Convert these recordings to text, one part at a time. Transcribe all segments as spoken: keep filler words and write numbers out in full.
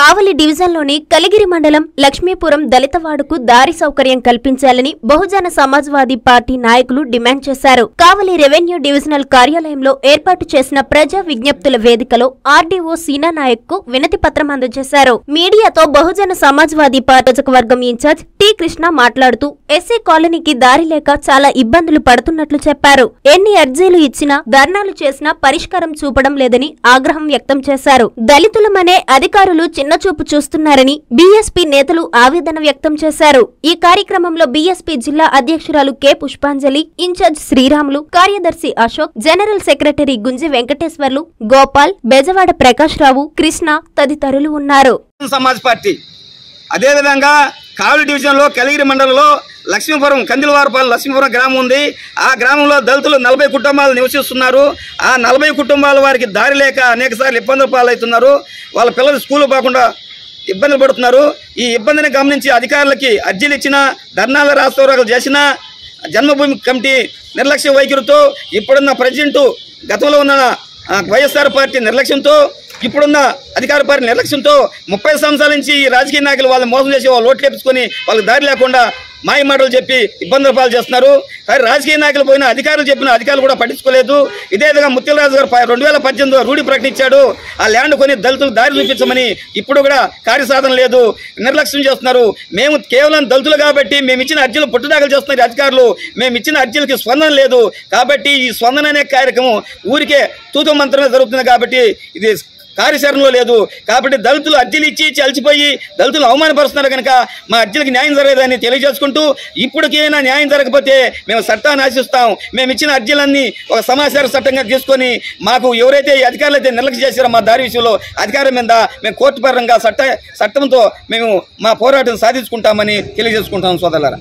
కావలి డివిజన్లోని కలిగిరి మండలం లక్ష్మీపురం దళితవాడకు దారి సౌకర్యం కల్పించాలని బహుజన సమాజ్వాదీ పార్టీ నాయకులు డిమాండ్ చేశారు. కావలి రెవెన్యూ డివిజనల్ కార్యాలయంలో ఏర్పాటు చేసిన ప్రజా విజ్ఞప్తుల వేదికలో ఆర్డీఓ సీనా నాయక్ కు వినతి పత్రం అందజేశారు. మీడియాతో బహుజన సమాజ్వాదీ పార్టీ వర్గం ఇన్ఛార్జ్ టి కృష్ణ మాట్లాడుతూ ఎస్సీ కాలనీకి దారి లేక చాలా ఇబ్బందులు పడుతున్నట్లు చెప్పారు. ఎన్ని అర్జీలు ఇచ్చినా ధర్నాలు చేసినా పరిష్కారం చూపడం లేదని ఆగ్రహం వ్యక్తం చేశారు. దళితులమనే అధికారులు చిన్నచూపు చూస్తున్నారని బీఎస్పీ నేతలు ఆవేదన వ్యక్తం చేశారు. ఈ కార్యక్రమంలో బీఎస్పీ జిల్లా అధ్యక్షురాలు కె పుష్పాంజలి, ఇన్ఛార్జ్ శ్రీరాములు, కార్యదర్శి అశోక్, జనరల్ సెక్రటరీ గుంజి వెంకటేశ్వర్లు, గోపాల్, బెజవాడ ప్రకాష్ రావు, కృష్ణ తదితరులు ఉన్నారు. సమాజ్ పార్టీ అదేవిధంగా కావలి డివిజన్లో కలిగిరి మండలంలో లక్ష్మీపురం కందిలవారపాలెం లక్ష్మీపురం గ్రామం ఉంది. ఆ గ్రామంలో దళితులు నలభై కుటుంబాలు నివసిస్తున్నారు. ఆ నలభై కుటుంబాల వారికి దారి లేక అనేక సార్లు ఇబ్బందులు పాలవుతున్నారు. వాళ్ళ పిల్లలు స్కూల్ పోకుండా ఇబ్బందులు పడుతున్నారు. ఈ ఇబ్బందిని గమనించి అధికారులకి అర్జీలు ఇచ్చినా, ధర్నాల రాస్తారోకలు చేసినా, జన్మభూమి కమిటీ నిర్లక్ష్య వైఖరితో, ఇప్పుడున్న ప్రెసిడెంట్ గతంలో ఉన్న వైఎస్ఆర్ పార్టీ నిర్లక్ష్యంతో, ఇప్పుడున్న అధికార పార్టీ నిర్లక్ష్యంతో ముప్పై సంవత్సరాల నుంచి ఈ రాజకీయ నాయకులు వాళ్ళని మోసం చేసి వాళ్ళు ఓట్లు వేపించుకొని వాళ్ళకి దారి లేకుండా మాయ మాటలు చెప్పి ఇబ్బందులు పాలు చేస్తున్నారు. కానీ రాజకీయ నాయకులు పోయిన అధికారులు చెప్పిన అధికారులు కూడా పట్టించుకోలేదు. ఇదే విధంగా ముత్యాలరాజు గారు రెండు వేల పద్దెనిమిదిలో రూఢి ప్రకటించాడు. ఆ ల్యాండ్ కొని దళితులు దారి చూపించమని. ఇప్పుడు కూడా కార్యసాధన లేదు, నిర్లక్ష్యం చేస్తున్నారు. మేము కేవలం దళితులు కాబట్టి మేము ఇచ్చిన అర్జీలు పుట్టుదాఖలు చేస్తున్నారు అధికారులు. మేము ఇచ్చిన అర్జీలకి స్పందన లేదు కాబట్టి ఈ స్పందన అనే కార్యక్రమం ఊరికే తూతు మంత్రమే జరుగుతుంది కాబట్టి ఇది కార్యాచరణలో లేదు. కాబట్టి దళితులు అర్జీలు ఇచ్చి చలిచిపోయి దళితులు అవమానపరుస్తున్నారు కనుక మా అర్జీలకు న్యాయం జరగదని తెలియజేసుకుంటూ, ఇప్పటికైనా న్యాయం జరగకపోతే మేము చట్టాన్ని ఆశిస్తాం. మేము ఇచ్చిన అర్జీలన్నీ ఒక సమాచార చట్టంగా తీసుకొని మాకు ఎవరైతే అధికారులు అయితే నిర్లక్ష్యం చేశారో మా దారి విషయంలో అధికారం మీద మేము కోర్టు పరంగా చట్ట చట్టంతో మేము మా పోరాటం సాధించుకుంటామని తెలియజేసుకుంటాం సోదరులారా.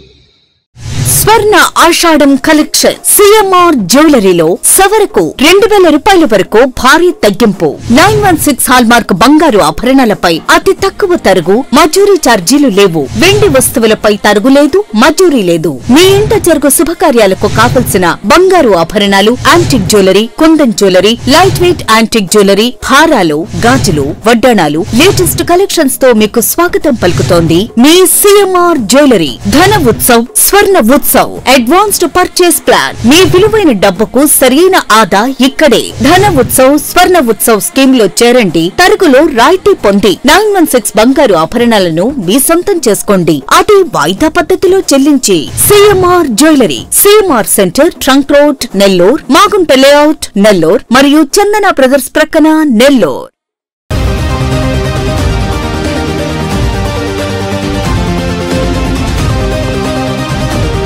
స్వర్ణ ఆషాఢం కలెక్షన్ సిఎంఆర్ జ్యువెలరీలో సవరకు రెండు వేల రూపాయల వరకు భారీ తగ్గింపు. Nine one six hallmark బంగారు ఆభరణాలపై అతి తక్కువ తరుగు, మజూరీ ఛార్జీలు లేవు. వెండి వస్తువులపై తరుగు లేదు, మజూరీ లేదు. మీ ఇంట జరుగు శుభకార్యాలకు కావలసిన బంగారు ఆభరణాలు, antique jewellery, kundan jewellery, light weight antique jewellery, హారాలు, గాజులు, వడ్డాణాలు, లేటెస్ట్ కలెక్షన్స్ తో మీకు స్వాగతం పలుకుతోంది మీ CMR jewellery. Dhana Utsav, Swarna Utsav advanced purchase plan. మీ విలువైన డబ్బుకు సరైన ఆదా ఇక్కడే. ధన ఉత్సవ్, స్వర్ణ ఉత్సవ్ స్కీమ్ లో చేరండి. తరుగులో రాయితీ పొంది నైన్ వన్ సిక్స్ బంగారు ఆభరణాలను మీ సొంతం చేసుకోండి. అది వాయిదా పద్ధతిలో చెల్లించి. CMR jewellery, CMR centre, trunk road, Nellore, Magunta layout, Nellore మరియు చందన బ్రదర్స్ ప్రక్కన, నెల్లూర్.